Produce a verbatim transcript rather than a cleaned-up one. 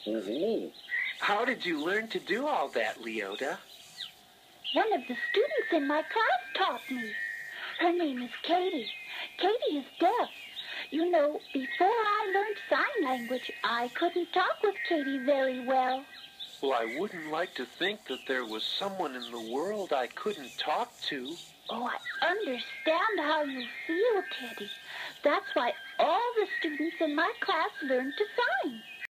Mm-hmm. How did you learn to do all that, Leota? One of the students in my class taught me. Her name is Katie. Katie is deaf. You know, before I learned sign language, I couldn't talk with Katie very well. Well, I wouldn't like to think that there was someone in the world I couldn't talk to. Oh, I understand how you feel, Teddy. That's why all the students in my class learned to sign.